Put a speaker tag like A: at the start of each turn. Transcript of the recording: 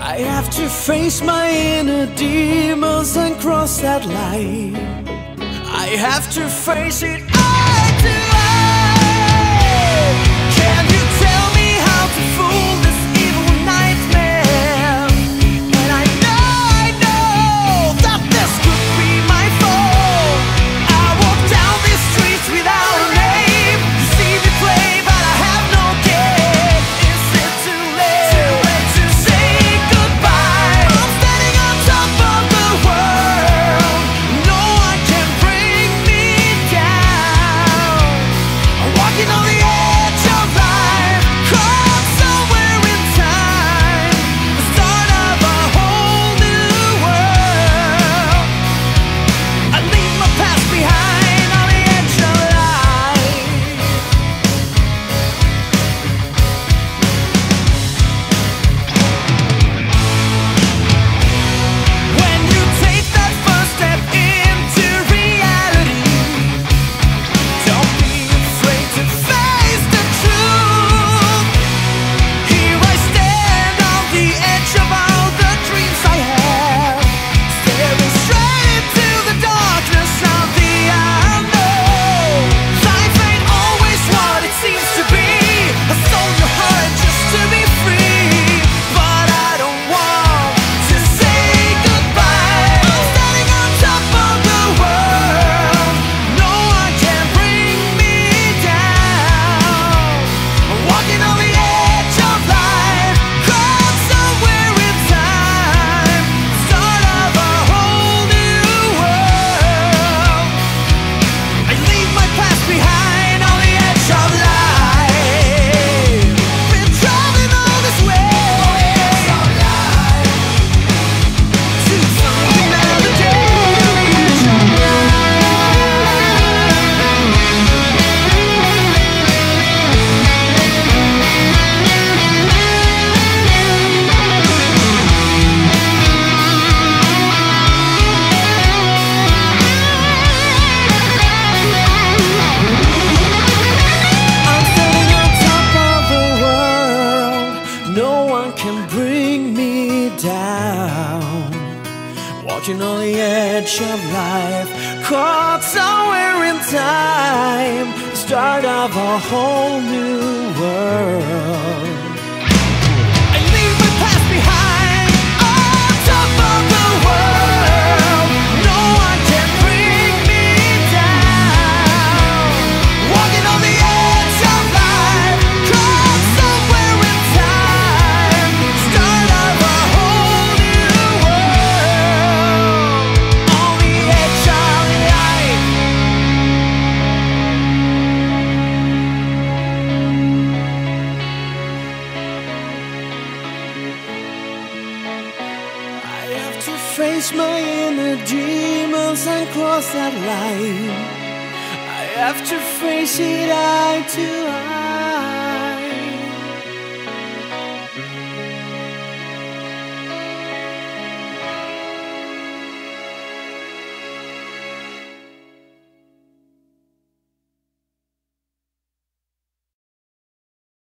A: I have to face my inner demons and cross that line. I have to face it eye to eye. Can you tell me how to fool this evil nightmare? And I know that this could be my fault. I walk down these streets without a name. You see me play, but I have no game. Is it too late to say goodbye? I'm standing on top of the world. No one can bring me down. I'm walking on the edge of life, caught somewhere in time, the start of a whole new world. I leave my past behind on the edge of life. When you take that first step into reality, don't be afraid to face the truth. Here I stand on the edge of all the dreams I have, staring straight into the darkness of the unknown. Life ain't always what it seems to be. I sold your heart just to be free, but I don't want to say goodbye. I'm standing on top of the world. No one can bring me down. I'm walking on the edge of life, caught somewhere in time, start of a whole new world. I leave my past behind on the edge of life. Been traveling all this way to find another day. I'm standing on top of the world. No one can bring me down. Walking on the edge of life, caught somewhere in time, start of a whole new world. I leave my past behind on top of the world. No one can bring me down. Walking on the edge of life, caught somewhere in time, start of a whole new world. On the edge of life. I have to face my inner demons and cross that line. I have to face it eye to eye.